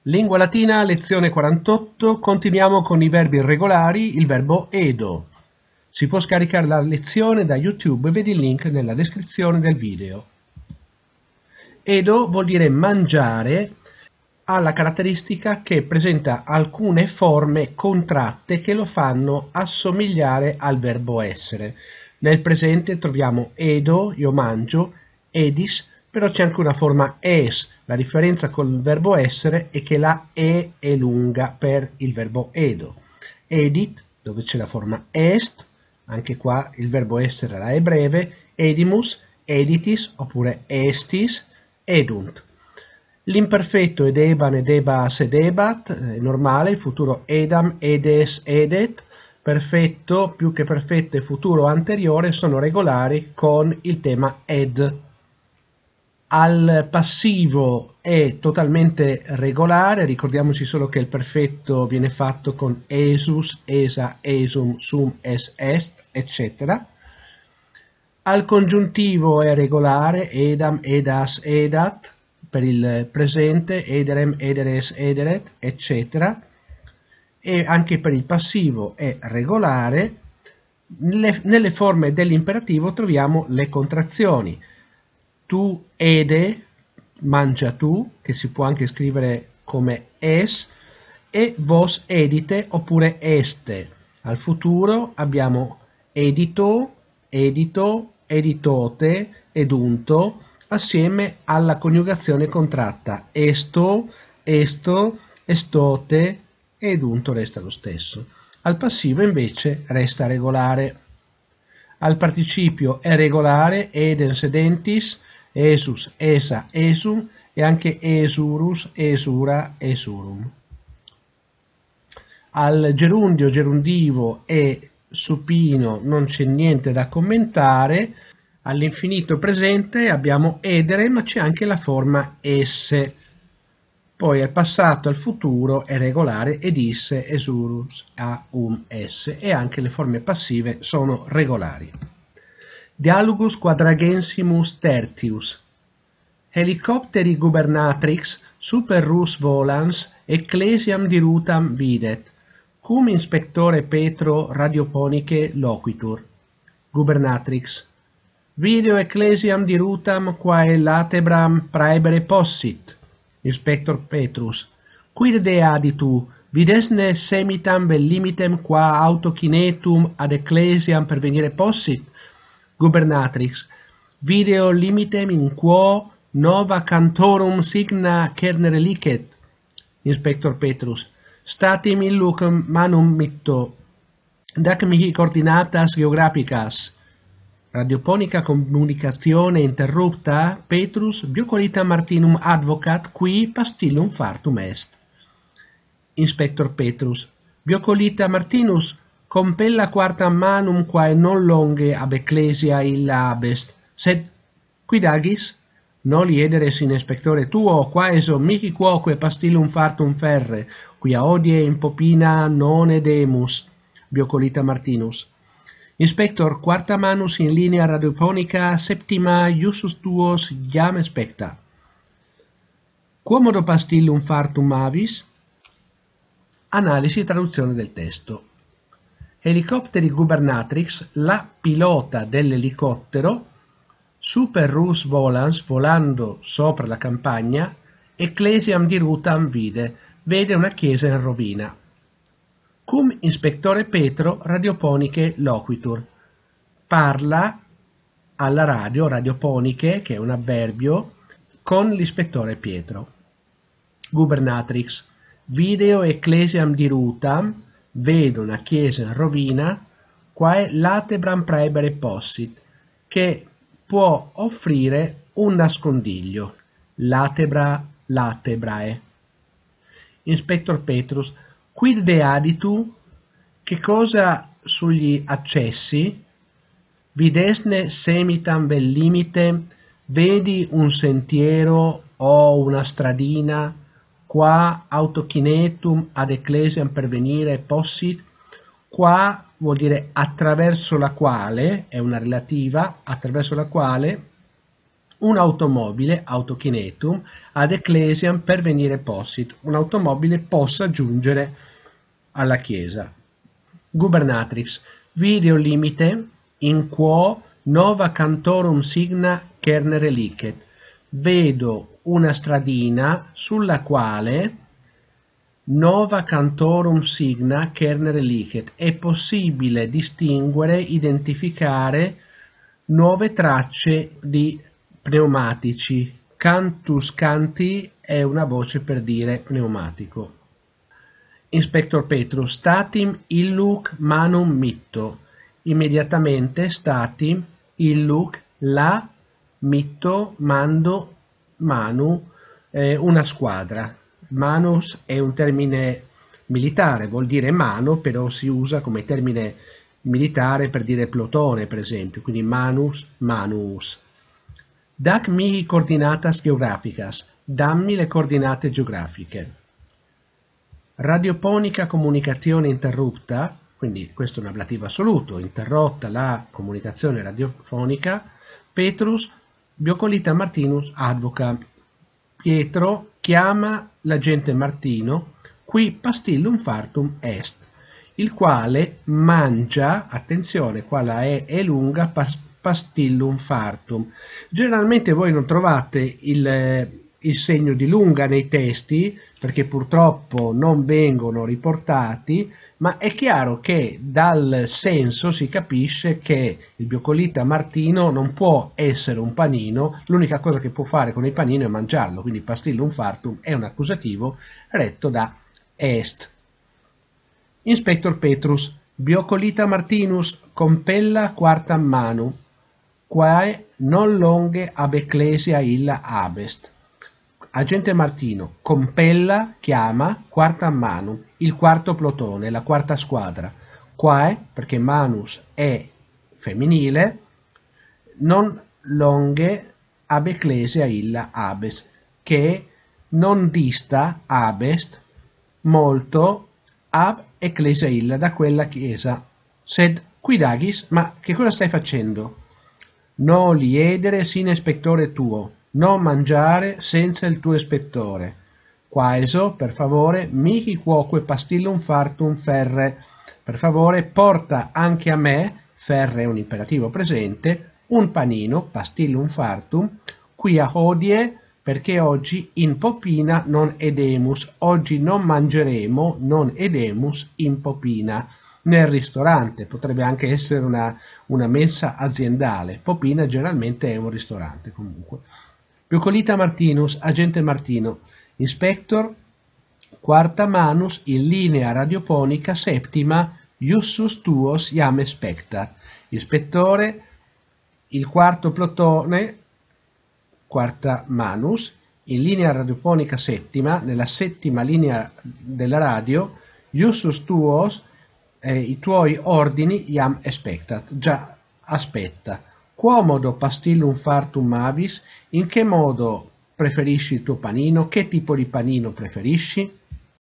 Lingua latina, lezione 48, continuiamo con i verbi irregolari, il verbo edo. Si può scaricare la lezione da YouTube, vedi il link nella descrizione del video. Edo vuol dire mangiare, ha la caratteristica che presenta alcune forme contratte che lo fanno assomigliare al verbo essere. Nel presente troviamo edo, io mangio, edis, però c'è anche una forma es. La differenza con il verbo essere è che la e è lunga per il verbo edo. Edit, dove c'è la forma est, anche qua il verbo essere la è breve, edimus, editis oppure estis, edunt. L'imperfetto edeban, edebas, edebat, è normale, il futuro edam, edes, edet, perfetto, più che perfetto e futuro anteriore sono regolari con il tema ed. Al passivo è totalmente regolare, ricordiamoci solo che il perfetto viene fatto con esus, esa, esum, sum, es, est, eccetera. Al congiuntivo è regolare, edam, edas, edat, per il presente, ederem, ederes, ederet, eccetera. E anche per il passivo è regolare. Nelle forme dell'imperativo troviamo le contrazioni. Tu ede, mangia tu, che si può anche scrivere come es, e vos edite oppure este. Al futuro abbiamo edito, edito, editote, edunto, assieme alla coniugazione contratta esto, esto, estote, edunto resta lo stesso. Al passivo invece resta regolare. Al participio è regolare edens, edentis, esus, esa, esum e anche esurus, esura, esurum. Al gerundio, gerundivo e supino non c'è niente da commentare. All'infinito presente abbiamo edere, ma c'è anche la forma esse. Poi al passato, al futuro è regolare edisse, esurus, aum, esse e anche le forme passive sono regolari. Dialogus quadragensimus tertius. Helicopteri gubernatrix super rus volans ecclesiam dirutam videt, cum inspectore Petro radioponice loquitur. Gubernatrix. Video ecclesiam dirutam quae latebram praebere possit. Inspector Petrus. Quid deaditu, videsne semitam bellimitem qua autocinetum ad ecclesiam pervenire possit? Gubernatrix. Video limitem in quo nova cantorum signa cernere licet. Inspector Petrus. Statim illuc manum mitto. Dac mihi coordinatas geographicas. Radioponica comunicazione interrupta, Petrus biocolita Martinum advocat qui pastillum fartum est. Inspector Petrus. Biocolita Martinus compella quartam manum quae non longe ab ecclesia illa abest, sed quid agis? Noli ederes in inspectore tuo, quaeso mihi quoque pastillum fartum ferre, quia odie in popina non edemus. Biocolita Martinus. Inspector quarta manus in linea radioponica septima iusus tuos iam expecta. Quomodo pastillum fartum avis? Analisi e traduzione del testo. Helicopteri gubernatrix, la pilota dell'elicottero, super rus volans, volando sopra la campagna, ecclesiam dirutam vide, vede una chiesa in rovina. Cum inspectore Petro radioponiche loquitur. Parla alla radio, radioponiche, che è un avverbio, con l'ispettore Pietro. Gubernatrix. Video ecclesiam dirutam, vedo una chiesa in rovina, quae latebram praebere possit, che può offrire un nascondiglio. Latebra, latebrae. Inspector Petrus. Quid deaditu? Che cosa sugli accessi? Videsne semitam vel limite, vedi un sentiero o una stradina, qua autocinetum ad ecclesiam pervenire possit, qua vuol dire attraverso la quale, è una relativa, attraverso la quale un'automobile, autochinetum, ad ecclesiam pervenire possit, un'automobile possa giungere alla chiesa. Gubernatrix, video limite in quo nova cantorum signa cernere licet, vedo una stradina sulla quale nova cantorum signa cernere licet, è possibile distinguere, identificare nuove tracce di pneumatici. Cantus canti è una voce per dire pneumatico. Inspector Petrus, statim illuc manum mitto. Immediatamente statim illuc la mitto mando manu, una squadra. Manus è un termine militare, vuol dire mano, però si usa come termine militare per dire plotone, per esempio, quindi manus, manus. Dac mihi coordinatas geographicas, dammi le coordinate geografiche. Radioponica comunicazione interrotta, quindi questo è un ablativo assoluto, interrotta la comunicazione radiofonica, Petrus Biocolita Martinus advoca. Pietro chiama l'agente Martino, qui pastillum fartum est, il quale mangia, attenzione, qua la E è lunga, pastillum fartum. Generalmente voi non trovate il segno di lunga nei testi, perché purtroppo non vengono riportati, ma è chiaro che dal senso si capisce che il Biocolita Martino non può essere un panino, l'unica cosa che può fare con il panino è mangiarlo, quindi pastillum fartum è un accusativo retto da est. Inspector Petrus, Biocolita Martinus compella quartam manu, quae non longe ab ecclesia illa abest. Agente Martino, compella, chiama, quartam manum, il quarto plotone, la quarta squadra. Quae, perché manus è femminile, non longe ab ecclesia illa abest, che non dista abest molto ab ecclesia illa, da quella chiesa. Sed quidagis, ma che cosa stai facendo? No liedere sine spectore tuo, non mangiare senza il tuo ispettore. Quaeso, per favore, mihi quoque pastillum fartum ferre. Per favore, porta anche a me, ferre è un imperativo presente, un panino, pastillum fartum, quia hodie, perché oggi in popina non edemus, oggi non mangeremo, non edemus in popina. Nel ristorante, potrebbe anche essere una mensa aziendale, popina generalmente è un ristorante comunque. Biocolita Martinus, agente Martino, inspector, quarta manus in linea radioponica settima, iussus tuos iam spectat. Ispettore, il quarto plotone, quarta manus, in linea radioponica settima, nella settima linea della radio, iussus tuos, i tuoi ordini iam spectat, già aspetta. Quomodo pastillum fartum avis, in che modo preferisci il tuo panino, che tipo di panino preferisci?